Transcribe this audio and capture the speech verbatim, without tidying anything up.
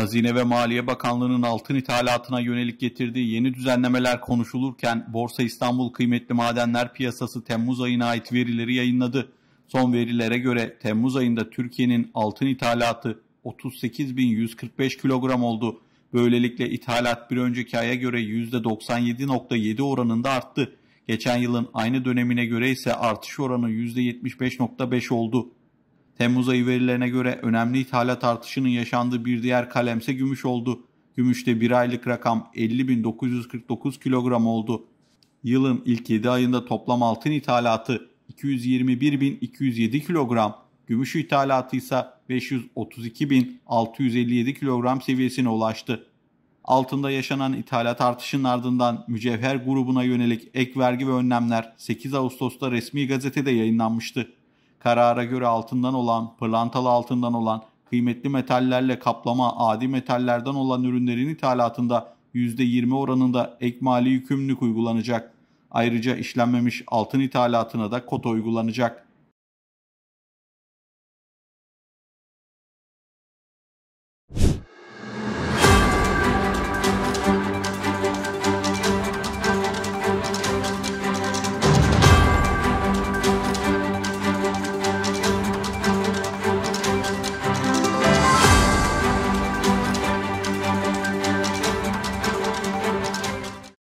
Hazine ve Maliye Bakanlığı'nın altın ithalatına yönelik getirdiği yeni düzenlemeler konuşulurken Borsa İstanbul Kıymetli Madenler Piyasası Temmuz ayına ait verileri yayınladı. Son verilere göre Temmuz ayında Türkiye'nin altın ithalatı otuz sekiz bin yüz kırk beş kilogram oldu. Böylelikle ithalat bir önceki aya göre yüzde doksan yedi nokta yedi oranında arttı. Geçen yılın aynı dönemine göre ise artış oranı yüzde yetmiş beş nokta beş oldu. Temmuz ayı verilerine göre önemli ithalat artışının yaşandığı bir diğer kalemse gümüş oldu. Gümüşte bir aylık rakam elli bin dokuz yüz kırk dokuz kilogram oldu. Yılın ilk yedi ayında toplam altın ithalatı iki yüz yirmi bir bin iki yüz yedi kilogram, gümüş ithalatı ise beş yüz otuz iki bin altı yüz elli yedi kilogram seviyesine ulaştı. Altında yaşanan ithalat artışının ardından mücevher grubuna yönelik ek vergi ve önlemler sekiz Ağustos'ta resmi gazetede yayınlanmıştı. Karara göre altından olan, pırlantalı altından olan, kıymetli metallerle kaplama adi metallerden olan ürünlerin ithalatında yüzde yirmi oranında ek mali yükümlülük uygulanacak. Ayrıca işlenmemiş altın ithalatına da kota uygulanacak.